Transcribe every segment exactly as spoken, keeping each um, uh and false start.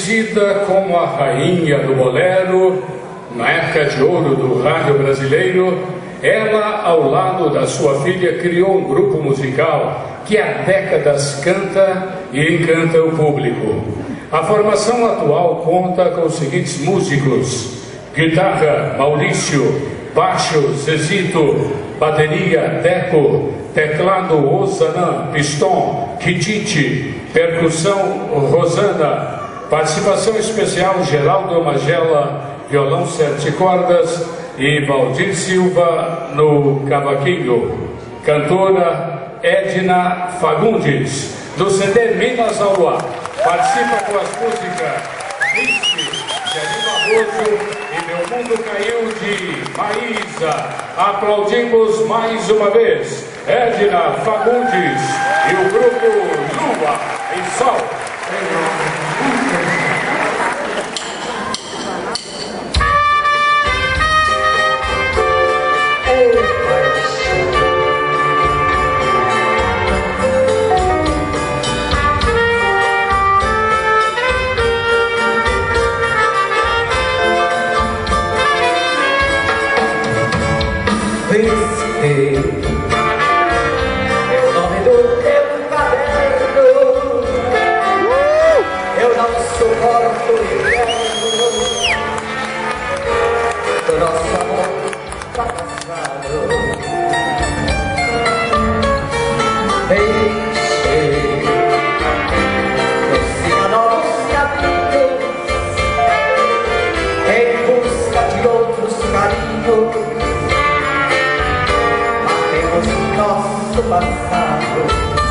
Conhecida como a rainha do bolero, na época de ouro do rádio brasileiro, ela, ao lado da sua filha, criou um grupo musical que há décadas canta e encanta o público. A formação atual conta com os seguintes músicos: guitarra, Maurício; baixo, Zezito; bateria, Deco; teclado, Osanã; pistão, Kititi; percussão, Rosana; participação especial, Geraldo Magela, violão sete cordas, e Valdir Silva no cavaquinho. Cantora Edna Fagundes, do C D Minas ao Luar. Participa com as músicas Vixe, de Ari Barroso, e Meu Mundo Caiu, de Maísa. Aplaudimos mais uma vez Edna Fagundes e o grupo Lua e Sol. Risquei o nome do teu caderno. Eu não suporto o inverno do nosso amor passado. Deixei eu siga novos caminhos em busca de outros carinhos. Nosso passado.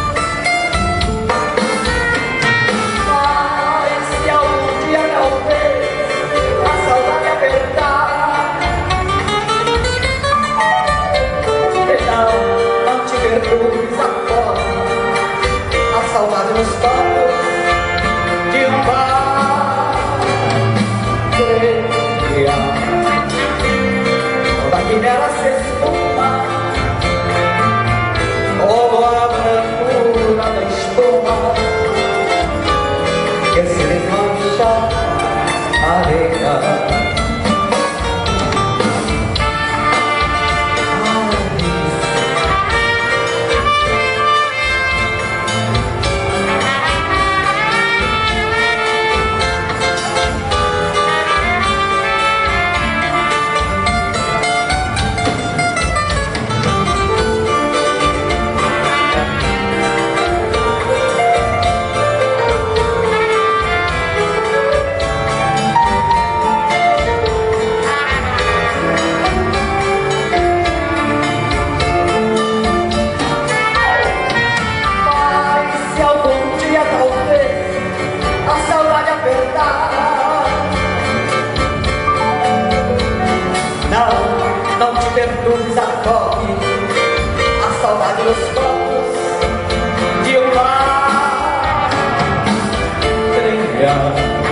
Mas se algum dia talvez a saudade apertar, então não te perdoes agora. A saudade nos copos de um bar. Creia, toda quimera se esfuma como a brancura da espuma que se desmancha na areia. Não te perdoes agora a saudade nos copos de um mar. Creia,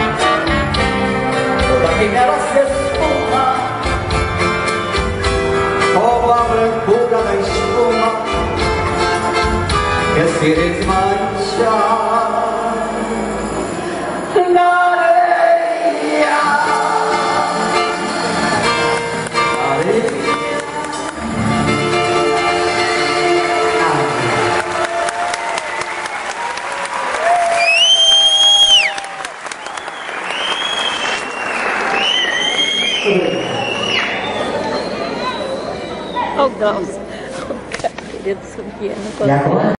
toda quimera se esfuma como a brancura da espuma que se desmancha na areia. Oh, Deus, querido, subindo.